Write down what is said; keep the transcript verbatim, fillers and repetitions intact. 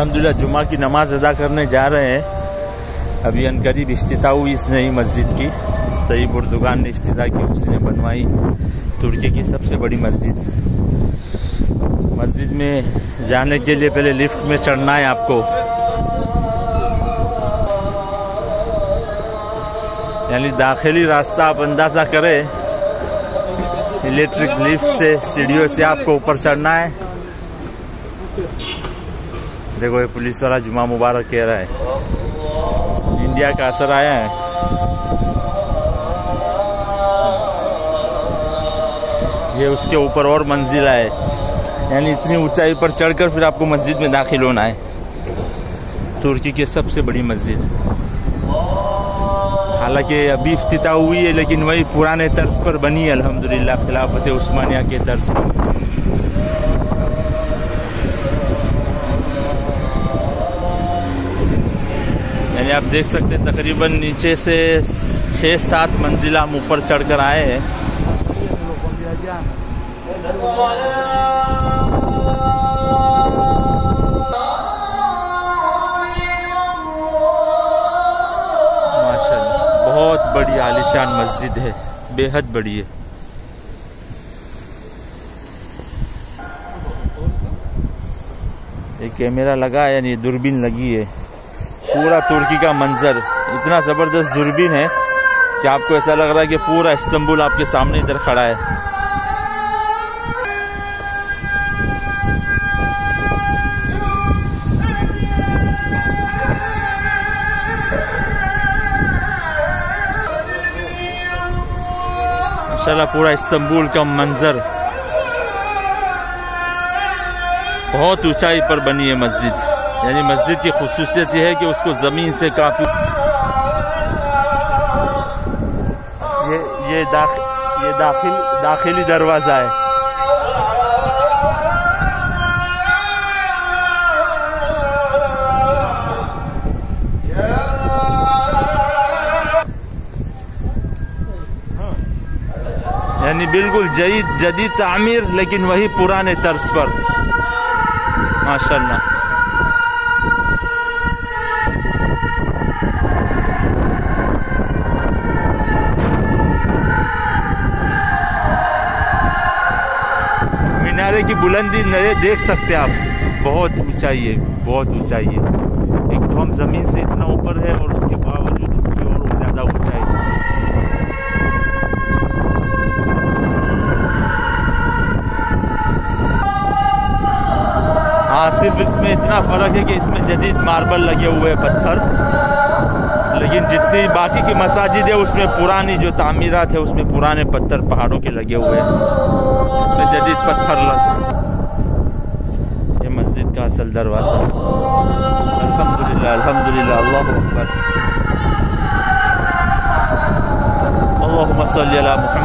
अल्हम्दुलिल्लाह जुमा की नमाज अदा करने जा रहे हैं। अभी अनकरीब इफ्तिताह हुई इस नई मस्जिद की। तैयब उर्दुगान ने इफ्तिताह की, उसने बनवाई तुर्की की सबसे बड़ी मस्जिद। मस्जिद में जाने के लिए पहले लिफ्ट में चढ़ना है आपको, यानी दाखिली रास्ता आप अंदाजा करें, इलेक्ट्रिक लिफ्ट से सीढ़ियों से आपको ऊपर चढ़ना है। देखो ये पुलिस वाला जुमा मुबारक कह रहा है, इंडिया का असर आया है। ये उसके ऊपर और मंजिला है, यानी इतनी ऊंचाई पर चढ़कर फिर आपको मस्जिद में दाखिल होना है। तुर्की की सबसे बड़ी मस्जिद, हालांकि अभी इफ्तिताह हुई है लेकिन वही पुराने तर्ज पर बनी है अल्हम्दुलिल्लाह, खिलाफत उस्मानिया के तर्ज पर। यानी आप देख सकते हैं तकरीबन नीचे से छः सात मंजिला हम ऊपर चढ़कर आए हैं। बहुत बड़ी आलीशान मस्जिद है, बेहद बड़ी है। एक कैमरा लगा है, यानी दूरबीन लगी है। पूरा तुर्की का मंजर इतना ज़बरदस्त दूरबीन है कि आपको ऐसा लग रहा है कि पूरा इस्तांबुल आपके सामने इधर खड़ा है। माशाल्लाह पूरा इस्तांबुल का मंजर, बहुत ऊंचाई पर बनी है मस्जिद। यानी मस्जिद की खुसूसियत यह है कि उसको ज़मीन से काफ़ी ये ये दाख, ये दाखिल दाखिली दरवाज़ा है। यानी बिल्कुल जदीद जदीद तामीर, लेकिन वही पुराने तर्ज पर। माशाल्लाह मीनारे की बुलंदी नए देख सकते हैं आप, बहुत ऊंचाई है, बहुत ऊंचाई है। एक तो हम जमीन से इतना ऊपर है और उसके बावजूद इसकी और ज्यादा ऊंचाई। हाँ, सिर्फ इसमें इतना फ़र्क है कि इसमें जदीद मार्बल लगे हुए हैं, पत्थर, लेकिन जितनी बाकी की मसाजिद है उसमें पुरानी जो तामीरात है उसमें पुराने पत्थर पहाड़ों के लगे हुए हैं, इसमें जदीद पत्थर लगे। ये मस्जिद का असल दरवाज़ा। अल्हम्दुलिल्लाह अल्हम्दुलिल्लाह, अल्लाहु अकबर, अल्लाहुम्मा सल्ली अला मुहम्मद।